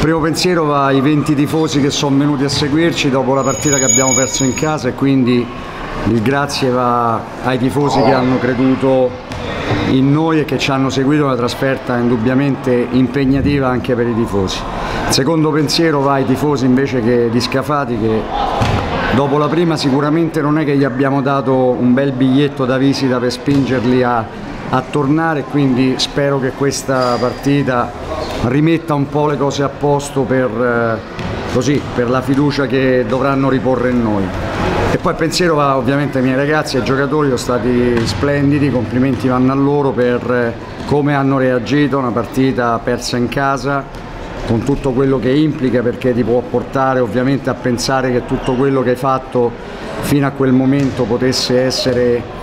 primo pensiero va ai 20 tifosi che sono venuti a seguirci dopo la partita che abbiamo perso in casa, e quindi il grazie va ai tifosi che hanno creduto in noi e che ci hanno seguito. Una trasferta indubbiamente impegnativa anche per i tifosi. Il secondo pensiero va ai tifosi invece che di Scafati, che dopo la prima sicuramente non è che gli abbiamo dato un bel biglietto da visita per spingerli a tornare, quindi spero che questa partita rimetta un po' le cose a posto per la fiducia che dovranno riporre in noi. E poi il pensiero va ovviamente ai miei ragazzi, ai giocatori, sono stati splendidi, i complimenti vanno a loro per come hanno reagito a una partita persa in casa, con tutto quello che implica, perché ti può portare ovviamente a pensare che tutto quello che hai fatto fino a quel momento potesse essere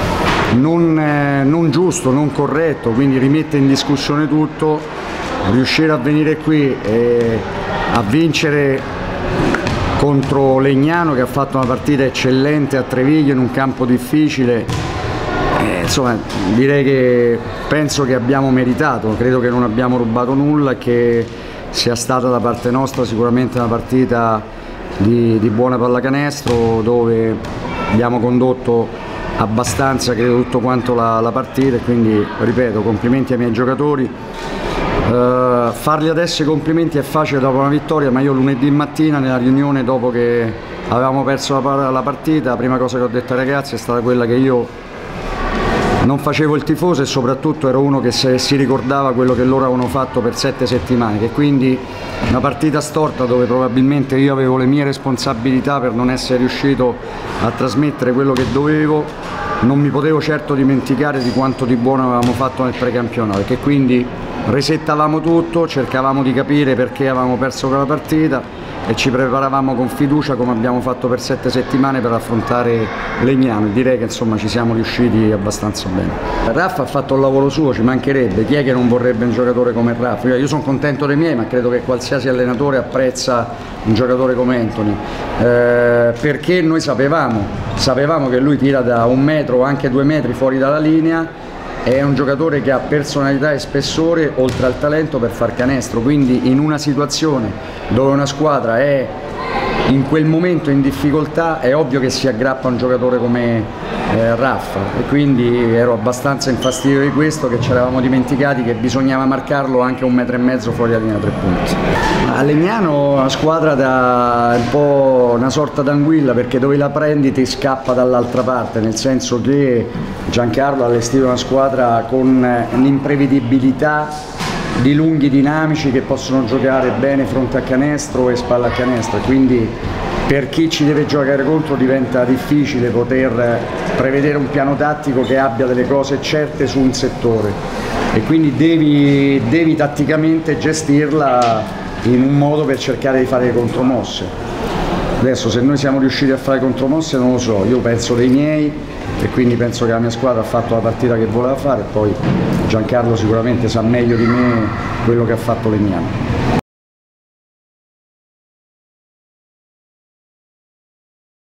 non giusto, non corretto, quindi rimette in discussione tutto. Riuscire a venire qui e a vincere contro Legnano, che ha fatto una partita eccellente a Treviglio in un campo difficile, insomma direi che penso che abbiamo meritato, credo che non abbiamo rubato nulla, che sia stata da parte nostra sicuramente una partita di buona pallacanestro, dove abbiamo condotto abbastanza, credo, tutto quanto la partita, e quindi ripeto, complimenti ai miei giocatori. Fargli adesso i complimenti è facile dopo una vittoria, ma io lunedì mattina nella riunione, dopo che avevamo perso la partita, la prima cosa che ho detto ai ragazzi è stata quella che io non facevo il tifoso e soprattutto ero uno che si ricordava quello che loro avevano fatto per 7 settimane, che quindi una partita storta dove probabilmente io avevo le mie responsabilità per non essere riuscito a trasmettere quello che dovevo, non mi potevo certo dimenticare di quanto di buono avevamo fatto nel precampionato, e che quindi resettavamo tutto, cercavamo di capire perché avevamo perso quella partita e ci preparavamo con fiducia, come abbiamo fatto per 7 settimane, per affrontare Legnano, e direi che insomma ci siamo riusciti abbastanza bene. Raffa ha fatto il lavoro suo, ci mancherebbe, chi è che non vorrebbe un giocatore come Raffa? Io sono contento dei miei, ma credo che qualsiasi allenatore apprezza un giocatore come Anthony, perché noi sapevamo che lui tira da 1 metro o anche 2 metri fuori dalla linea. È un giocatore che ha personalità e spessore oltre al talento per far canestro, quindi in una situazione dove una squadra è in quel momento in difficoltà è ovvio che si aggrappa a un giocatore come Raffa, e quindi ero abbastanza infastidito di questo, che ci eravamo dimenticati che bisognava marcarlo anche 1,5 metri fuori la linea 3 punti. A Legnano una squadra da un po' una sorta d'anguilla, perché dove la prendi ti scappa dall'altra parte, nel senso che Giancarlo ha allestito una squadra con l'imprevedibilità di lunghi dinamici che possono giocare bene fronte a canestro e spalla a canestro, quindi per chi ci deve giocare contro diventa difficile poter prevedere un piano tattico che abbia delle cose certe su un settore, e quindi devi tatticamente gestirla in un modo per cercare di fare le contromosse. Adesso se noi siamo riusciti a fare contromosse non lo so, io penso dei miei, e quindi penso che la mia squadra ha fatto la partita che voleva fare, poi Giancarlo sicuramente sa meglio di me quello che ha fatto Legnano.